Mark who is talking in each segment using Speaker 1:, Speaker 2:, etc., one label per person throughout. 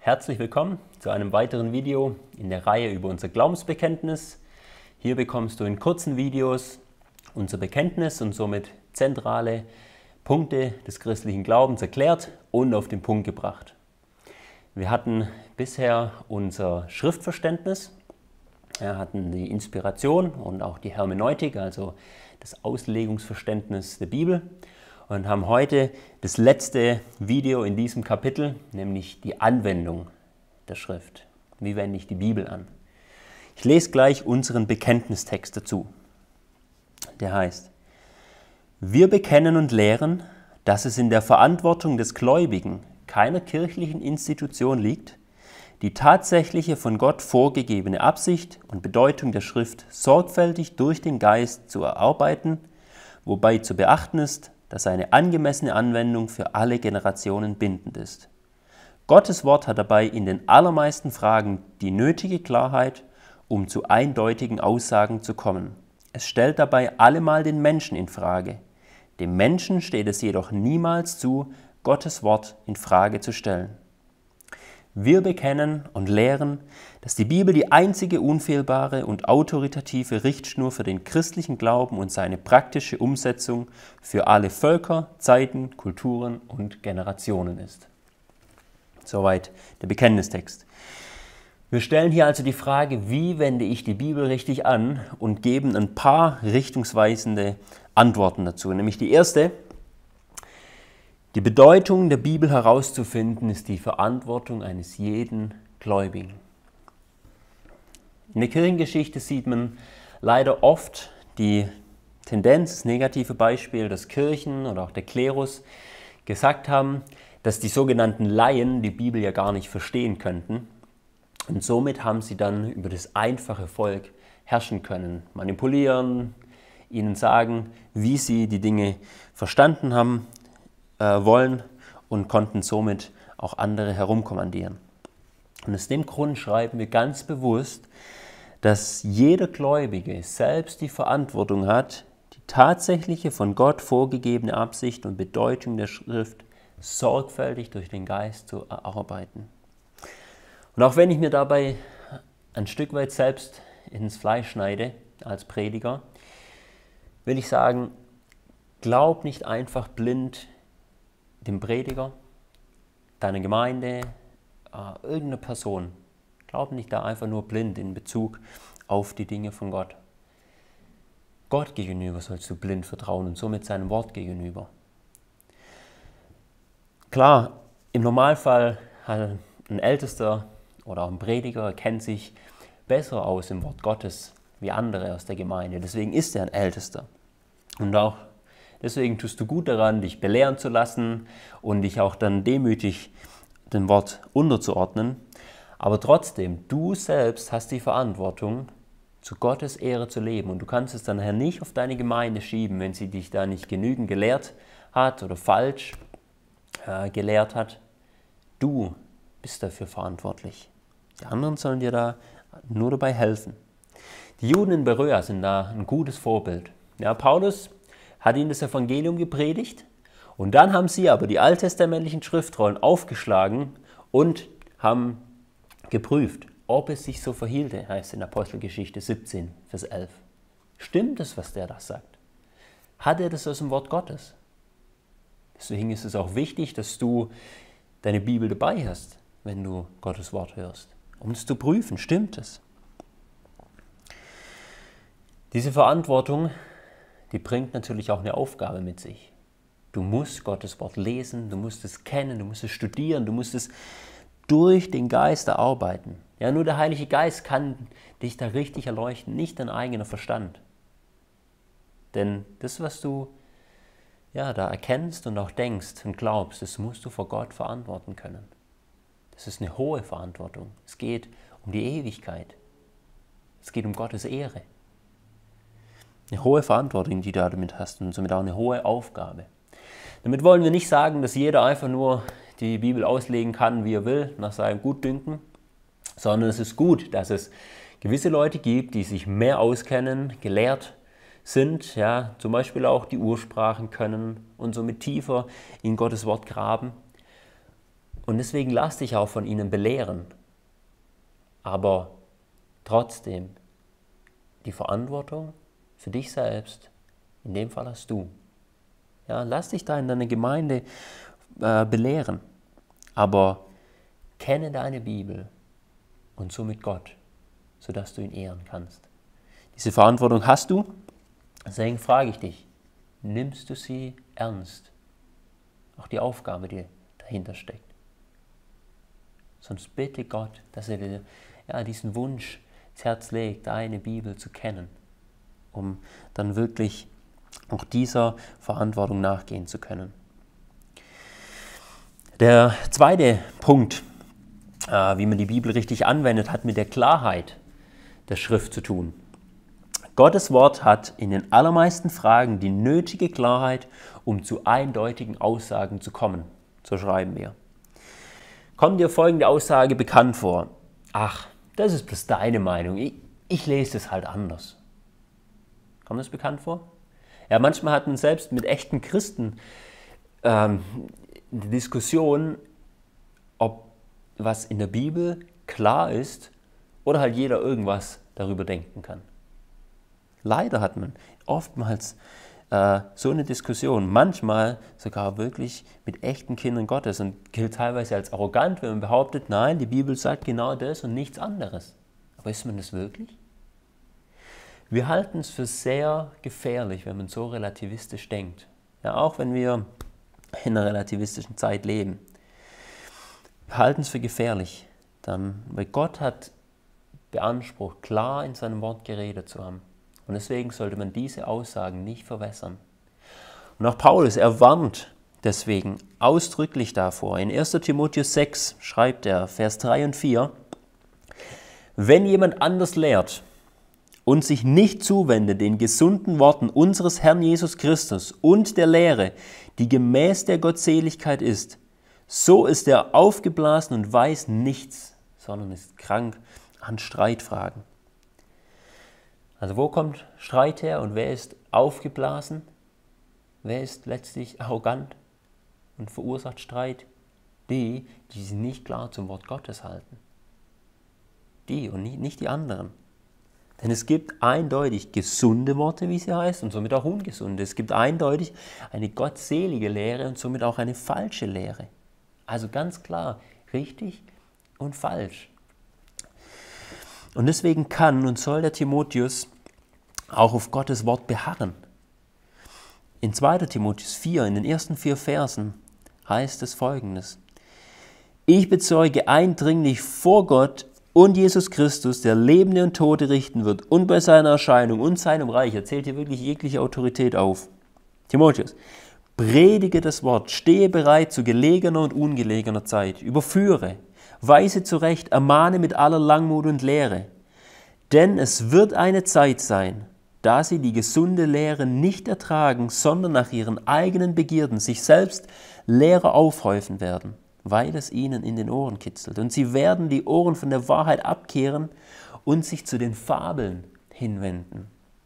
Speaker 1: Herzlich willkommen zu einem weiteren Video in der Reihe über unser Glaubensbekenntnis. Hier bekommst du in kurzen Videos unser Bekenntnis und somit zentrale Punkte des christlichen Glaubens erklärt und auf den Punkt gebracht. Wir hatten bisher unser Schriftverständnis, hatten die Inspiration und auch die Hermeneutik, also das Auslegungsverständnis der Bibel, und haben heute das letzte Video in diesem Kapitel, nämlich die Anwendung der Schrift. Wie wende ich die Bibel an? Ich lese gleich unseren Bekenntnistext dazu. Der heißt: Wir bekennen und lehren, dass es in der Verantwortung des Gläubigen keiner kirchlichen Institution liegt, die tatsächliche von Gott vorgegebene Absicht und Bedeutung der Schrift sorgfältig durch den Geist zu erarbeiten, wobei zu beachten ist, dass eine angemessene Anwendung für alle Generationen bindend ist. Gottes Wort hat dabei in den allermeisten Fragen die nötige Klarheit, um zu eindeutigen Aussagen zu kommen. Es stellt dabei allemal den Menschen in Frage. Dem Menschen steht es jedoch niemals zu, Gottes Wort in Frage zu stellen. Wir bekennen und lehren, dass die Bibel die einzige unfehlbare und autoritative Richtschnur für den christlichen Glauben und seine praktische Umsetzung für alle Völker, Zeiten, Kulturen und Generationen ist. Soweit der Bekenntnistext. Wir stellen hier also die Frage, wie wende ich die Bibel richtig an, und geben ein paar richtungsweisende Antworten dazu. Nämlich die erste: Die Bedeutung der Bibel herauszufinden, ist die Verantwortung eines jeden Gläubigen. In der Kirchengeschichte sieht man leider oft die Tendenz, das negative Beispiel, dass Kirchen oder auch der Klerus gesagt haben, dass die sogenannten Laien die Bibel ja gar nicht verstehen könnten. Und somit haben sie dann über das einfache Volk herrschen können, manipulieren, ihnen sagen, wie sie die Dinge verstanden haben wollen, und konnten somit auch andere herumkommandieren. Und aus dem Grund schreiben wir ganz bewusst, dass jeder Gläubige selbst die Verantwortung hat, die tatsächliche von Gott vorgegebene Absicht und Bedeutung der Schrift sorgfältig durch den Geist zu erarbeiten. Und auch wenn ich mir dabei ein Stück weit selbst ins Fleisch schneide als Prediger, will ich sagen, glaub nicht einfach blind dem Prediger, deiner Gemeinde, irgendeiner Person. Glaub nicht da einfach nur blind in Bezug auf die Dinge von Gott. Gott gegenüber sollst du blind vertrauen und somit seinem Wort gegenüber. Klar, im Normalfall hat ein Ältester oder auch ein Prediger kennt sich besser aus im Wort Gottes wie andere aus der Gemeinde. Deswegen ist er ein Ältester. Und auch deswegen tust du gut daran, dich belehren zu lassen und dich auch dann demütig dem Wort unterzuordnen. Aber trotzdem, du selbst hast die Verantwortung, zu Gottes Ehre zu leben. Und du kannst es dann nicht auf deine Gemeinde schieben, wenn sie dich da nicht genügend gelehrt hat oder falsch gelehrt hat. Du bist dafür verantwortlich. Die anderen sollen dir da nur dabei helfen. Die Juden in Beröa sind da ein gutes Vorbild. Ja, Paulus hat ihnen das Evangelium gepredigt, und dann haben sie aber die alttestamentlichen Schriftrollen aufgeschlagen und haben geprüft, ob es sich so verhielte, heißt in Apostelgeschichte 17, Vers 11. Stimmt es, was der da sagt? Hat er das aus dem Wort Gottes? Deswegen ist es auch wichtig, dass du deine Bibel dabei hast, wenn du Gottes Wort hörst, um es zu prüfen, stimmt es? Diese Verantwortung, die bringt natürlich auch eine Aufgabe mit sich. Du musst Gottes Wort lesen, du musst es kennen, du musst es studieren, du musst es durch den Geist erarbeiten. Ja, nur der Heilige Geist kann dich da richtig erleuchten, nicht dein eigener Verstand. Denn das, was du da erkennst und auch denkst und glaubst, das musst du vor Gott verantworten können. Das ist eine hohe Verantwortung. Es geht um die Ewigkeit. Es geht um Gottes Ehre. Eine hohe Verantwortung, die du damit hast, und somit auch eine hohe Aufgabe. Damit wollen wir nicht sagen, dass jeder einfach nur die Bibel auslegen kann, wie er will, nach seinem Gutdünken, sondern es ist gut, dass es gewisse Leute gibt, die sich mehr auskennen, gelehrt sind, ja, zum Beispiel auch die Ursprachen können und somit tiefer in Gottes Wort graben Und deswegen lass dich auch von ihnen belehren. Aber trotzdem, die Verantwortung für dich selbst, in dem Fall hast du. Ja, lass dich da in deiner Gemeinde belehren. Aber kenne deine Bibel und somit Gott, sodass du ihn ehren kannst. Diese Verantwortung hast du, deswegen frage ich dich, nimmst du sie ernst? Auch die Aufgabe, die dahinter steckt. Sonst bitte Gott, dass er dir diesen Wunsch ins Herz legt, deine Bibel zu kennen, um dann wirklich auch dieser Verantwortung nachgehen zu können. Der zweite Punkt, wie man die Bibel richtig anwendet, hat mit der Klarheit der Schrift zu tun. Gottes Wort hat in den allermeisten Fragen die nötige Klarheit, um zu eindeutigen Aussagen zu kommen. So schreiben wir. Kommt dir folgende Aussage bekannt vor? Ach, das ist bloß deine Meinung. Ich lese es halt anders. Kommt das bekannt vor? Ja, manchmal hat man selbst mit echten Christen die Diskussion, ob was in der Bibel klar ist oder halt jeder irgendwas darüber denken kann. Leider hat man oftmals so eine Diskussion, manchmal sogar wirklich mit echten Kindern Gottes und gilt teilweise als arrogant, wenn man behauptet, nein, die Bibel sagt genau das und nichts anderes. Aber ist man das wirklich? Wir halten es für sehr gefährlich, wenn man so relativistisch denkt. Ja, auch wenn wir in einer relativistischen Zeit leben. Wir halten es für gefährlich, weil Gott hat beansprucht, klar in seinem Wort geredet zu haben. Und deswegen sollte man diese Aussagen nicht verwässern. Und auch Paulus, er warnt deswegen ausdrücklich davor. In 1. Timotheus 6 schreibt er, Vers 3 und 4, wenn jemand anders lehrt und sich nicht zuwendet den gesunden Worten unseres Herrn Jesus Christus und der Lehre, die gemäß der Gottseligkeit ist, so ist er aufgeblasen und weiß nichts, sondern ist krank an Streitfragen. Also wo kommt Streit her und wer ist aufgeblasen? Wer ist letztlich arrogant und verursacht Streit? Die sich nicht klar zum Wort Gottes halten. Die und nicht die anderen. Denn es gibt eindeutig gesunde Worte, wie sie heißt, und somit auch ungesunde. Es gibt eindeutig eine gottselige Lehre und somit auch eine falsche Lehre. Also ganz klar, richtig und falsch. Und deswegen kann und soll der Timotheus auch auf Gottes Wort beharren. In 2. Timotheus 4, in den ersten 4 Versen, heißt es Folgendes. Ich bezeuge eindringlich vor Gott und Jesus Christus, der Lebende und Tote richten wird, und bei seiner Erscheinung und seinem Reich, er zählt hier wirklich jegliche Autorität auf. Timotheus, predige das Wort, stehe bereit zu gelegener und ungelegener Zeit, überführe, weise zurecht, ermahne mit aller Langmut und Lehre. Denn es wird eine Zeit sein, da sie die gesunde Lehre nicht ertragen, sondern nach ihren eigenen Begierden sich selbst Lehrer aufhäufen werden, weil es ihnen in den Ohren kitzelt. Und sie werden die Ohren von der Wahrheit abkehren und sich zu den Fabeln hinwenden.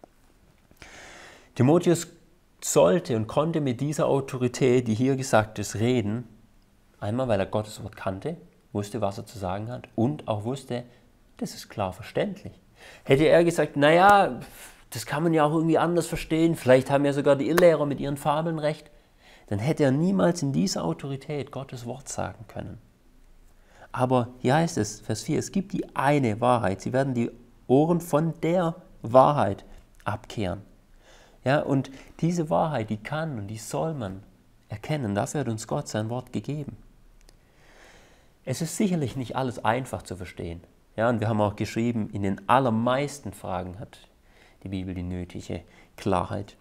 Speaker 1: Timotheus sollte und konnte mit dieser Autorität, die hier gesagt ist, reden, einmal weil er Gottes Wort kannte, wusste, was er zu sagen hat und auch wusste, das ist klar verständlich. Hätte er gesagt, naja, das kann man ja auch irgendwie anders verstehen, vielleicht haben ja sogar die Irrlehrer mit ihren Fabeln recht, dann hätte er niemals in dieser Autorität Gottes Wort sagen können. Aber hier heißt es, Vers 4, es gibt die eine Wahrheit, sie werden die Ohren von der Wahrheit abkehren. Ja, und diese Wahrheit, die kann und die soll man erkennen, dafür hat uns Gott sein Wort gegeben. Es ist sicherlich nicht alles einfach zu verstehen. Ja, und wir haben auch geschrieben, in den allermeisten Fragen hat die Bibel die nötige Klarheit.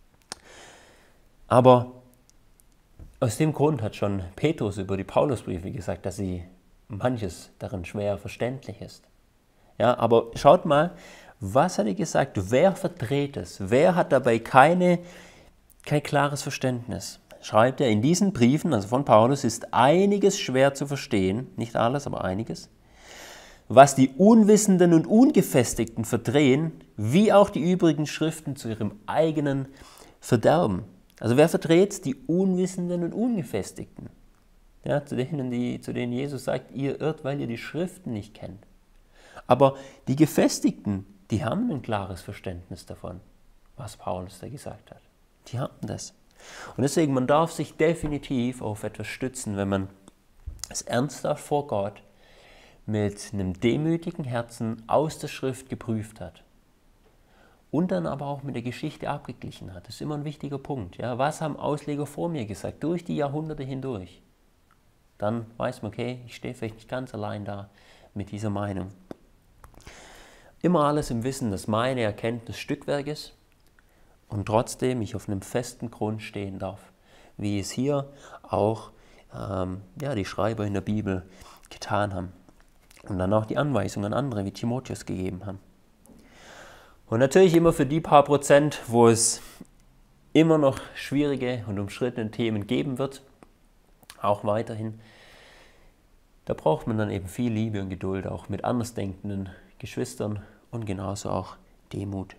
Speaker 1: Aber aus dem Grund hat schon Petrus über die Paulusbriefe gesagt, dass sie manches darin schwer verständlich ist. Ja, aber schaut mal, was hat er gesagt? Wer verdreht es? Wer hat dabei kein klares Verständnis? Schreibt er, in diesen Briefen, also von Paulus, ist einiges schwer zu verstehen, nicht alles, aber einiges, was die Unwissenden und Ungefestigten verdrehen, wie auch die übrigen Schriften zu ihrem eigenen Verderben. Also wer verdreht? Die Unwissenden und Ungefestigten. Ja, zu denen Jesus sagt, ihr irrt, weil ihr die Schriften nicht kennt. Aber die Gefestigten, die haben ein klares Verständnis davon, was Paulus da gesagt hat. Die haben das. Und deswegen, man darf sich definitiv auf etwas stützen, wenn man es ernsthaft vor Gott mit einem demütigen Herzen aus der Schrift geprüft hat. Und dann aber auch mit der Geschichte abgeglichen hat. Das ist immer ein wichtiger Punkt. Ja? Was haben Ausleger vor mir gesagt, durch die Jahrhunderte hindurch? Dann weiß man, okay, ich stehe vielleicht nicht ganz allein da mit dieser Meinung. Immer alles im Wissen, dass meine Erkenntnis Stückwerk ist und trotzdem ich auf einem festen Grund stehen darf, wie es hier auch die Schreiber in der Bibel getan haben und dann auch die Anweisungen an andere wie Timotheus gegeben haben. Und natürlich immer für die paar Prozent, wo es immer noch schwierige und umstrittene Themen geben wird, auch weiterhin, da braucht man dann eben viel Liebe und Geduld, auch mit andersdenkenden Geschwistern und genauso auch Demut.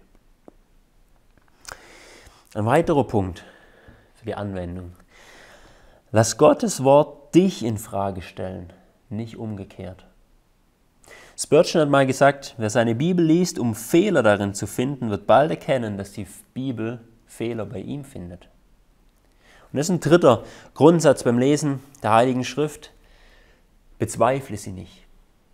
Speaker 1: Ein weiterer Punkt für die Anwendung. Lass Gottes Wort dich in Frage stellen, nicht umgekehrt. Spurgeon hat mal gesagt, wer seine Bibel liest, um Fehler darin zu finden, wird bald erkennen, dass die Bibel Fehler bei ihm findet. Und das ist ein dritter Grundsatz beim Lesen der Heiligen Schrift. Bezweifle sie nicht.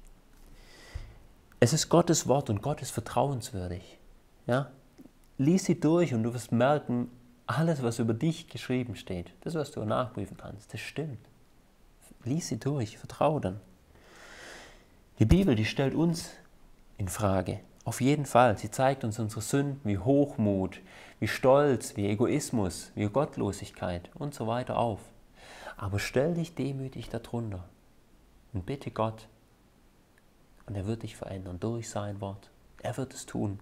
Speaker 1: Es ist Gottes Wort und Gott ist vertrauenswürdig. Ja? Lies sie durch und du wirst merken, alles, was über dich geschrieben steht, das, was du nachprüfen kannst, das stimmt. Lies sie durch, vertraue dann. Die Bibel, die stellt uns in Frage. Auf jeden Fall. Sie zeigt uns unsere Sünden wie Hochmut, wie Stolz, wie Egoismus, wie Gottlosigkeit und so weiter auf. Aber stell dich demütig darunter und bitte Gott. Und er wird dich verändern durch sein Wort. Er wird es tun.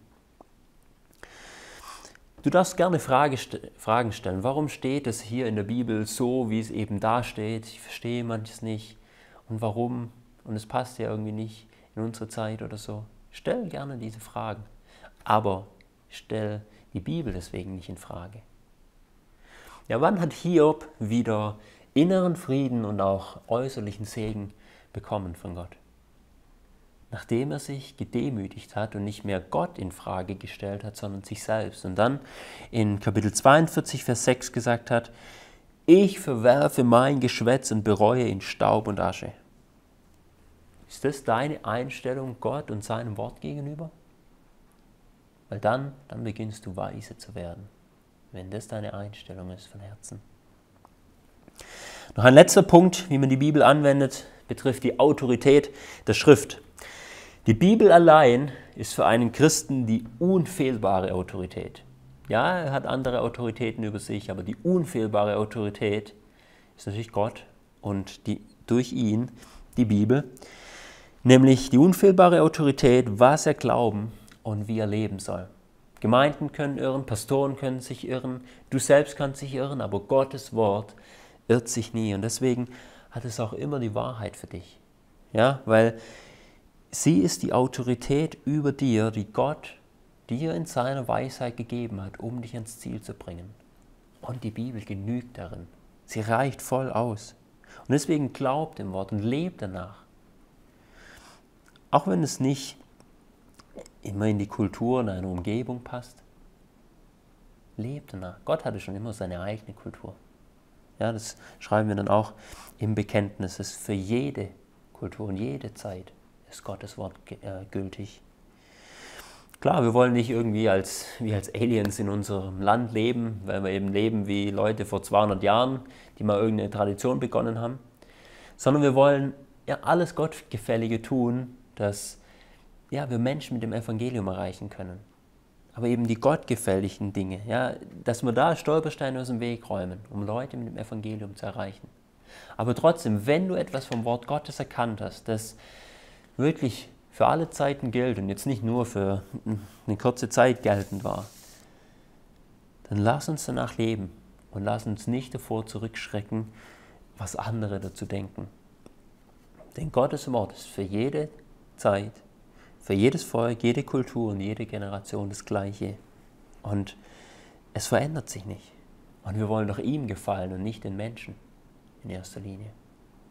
Speaker 1: Du darfst gerne Fragen stellen. Warum steht es hier in der Bibel so, wie es eben da steht? Ich verstehe manches nicht. Und warum? Und es passt ja irgendwie nicht in unsere Zeit oder so. Stell gerne diese Fragen. Aber stell die Bibel deswegen nicht in Frage. Ja, wann hat Hiob wieder inneren Frieden und auch äußerlichen Segen bekommen von Gott? Nachdem er sich gedemütigt hat und nicht mehr Gott in Frage gestellt hat, sondern sich selbst. Und dann in Kapitel 42, Vers 6 gesagt hat, ich verwerfe mein Geschwätz und bereue in Staub und Asche. Ist das deine Einstellung Gott und seinem Wort gegenüber? Weil dann beginnst du weise zu werden, wenn das deine Einstellung ist von Herzen. Noch ein letzter Punkt, wie man die Bibel anwendet, betrifft die Autorität der Schrift. Die Bibel allein ist für einen Christen die unfehlbare Autorität. Ja, er hat andere Autoritäten über sich, aber die unfehlbare Autorität ist natürlich Gott und durch ihn die Bibel. Nämlich die unfehlbare Autorität, was er glauben und wie er leben soll. Gemeinden können irren, Pastoren können sich irren, du selbst kannst dich irren, aber Gottes Wort irrt sich nie. Und deswegen hat es auch immer die Wahrheit für dich. Ja, weil sie ist die Autorität über dir, die Gott dir in seiner Weisheit gegeben hat, um dich ans Ziel zu bringen. Und die Bibel genügt darin. Sie reicht voll aus. Und deswegen glaubt dem Wort und lebt danach. Auch wenn es nicht immer in die Kultur in einer Umgebung passt, lebt danach. Gott hatte schon immer seine eigene Kultur. Ja, das schreiben wir dann auch im Bekenntnis. Es ist für jede Kultur und jede Zeit ist Gottes Wort gültig. Klar, wir wollen nicht irgendwie wie als Aliens in unserem Land leben, weil wir eben leben wie Leute vor 200 Jahren, die mal irgendeine Tradition begonnen haben, sondern wir wollen ja alles Gottgefällige tun, dass wir Menschen mit dem Evangelium erreichen können. Aber eben die gottgefälligen Dinge, ja, dass wir da Stolpersteine aus dem Weg räumen, um Leute mit dem Evangelium zu erreichen. Aber trotzdem, wenn du etwas vom Wort Gottes erkannt hast, das wirklich für alle Zeiten gilt und jetzt nicht nur für eine kurze Zeit geltend war, dann lass uns danach leben und lass uns nicht davor zurückschrecken, was andere dazu denken. Denn Gottes Wort ist für jede Zeit, für jedes Volk, jede Kultur und jede Generation das Gleiche. Und es verändert sich nicht. Und wir wollen doch ihm gefallen und nicht den Menschen in erster Linie.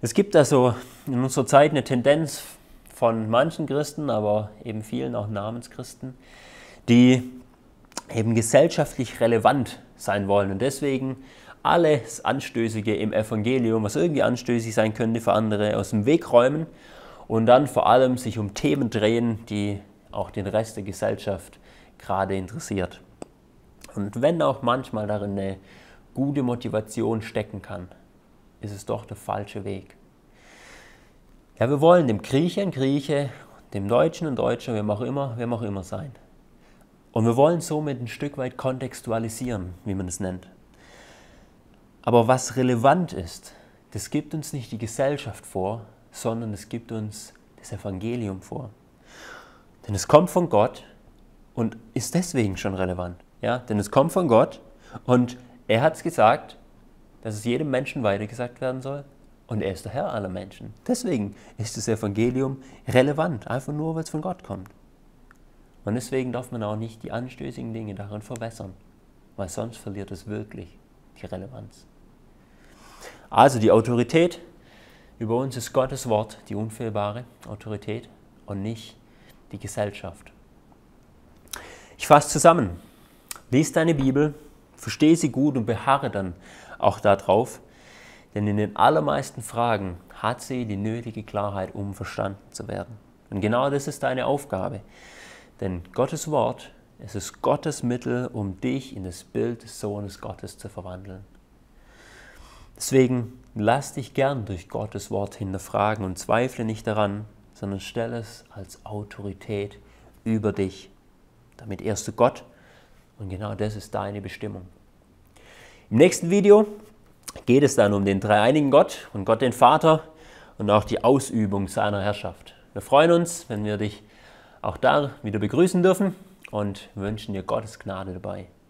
Speaker 1: Es gibt also in unserer Zeit eine Tendenz von manchen Christen, aber eben vielen auch Namenschristen, die eben gesellschaftlich relevant sein wollen und deswegen alles Anstößige im Evangelium, was irgendwie anstößig sein könnte für andere, aus dem Weg räumen und dann vor allem sich um Themen drehen, die auch den Rest der Gesellschaft gerade interessiert. Und wenn auch manchmal darin eine gute Motivation stecken kann, ist es doch der falsche Weg. Ja, wir wollen dem Grieche ein Grieche, dem Deutschen ein Deutscher, wem auch immer sein. Und wir wollen somit ein Stück weit kontextualisieren, wie man es nennt. Aber was relevant ist, das gibt uns nicht die Gesellschaft vor, sondern es gibt uns das Evangelium vor. Denn es kommt von Gott und ist deswegen schon relevant. Ja? Denn es kommt von Gott und er hat es gesagt, dass es jedem Menschen weitergesagt werden soll und er ist der Herr aller Menschen. Deswegen ist das Evangelium relevant, einfach nur, weil es von Gott kommt. Und deswegen darf man auch nicht die anstößigen Dinge darin verwässern, weil sonst verliert es wirklich die Relevanz. Also die Autorität über uns ist Gottes Wort, die unfehlbare Autorität und nicht die Gesellschaft. Ich fasse zusammen. Lies deine Bibel, verstehe sie gut und beharre dann auch darauf, denn in den allermeisten Fragen hat sie die nötige Klarheit, um verstanden zu werden. Und genau das ist deine Aufgabe. Denn Gottes Wort, es ist Gottes Mittel, um dich in das Bild des Sohnes Gottes zu verwandeln. Deswegen lass dich gern durch Gottes Wort hinterfragen und zweifle nicht daran, sondern stell es als Autorität über dich. Damit ehrst du Gott und genau das ist deine Bestimmung. Im nächsten Video geht es dann um den dreieinigen Gott und Gott den Vater und auch die Ausübung seiner Herrschaft. Wir freuen uns, wenn wir dich auch da wieder begrüßen dürfen und wünschen dir Gottes Gnade dabei.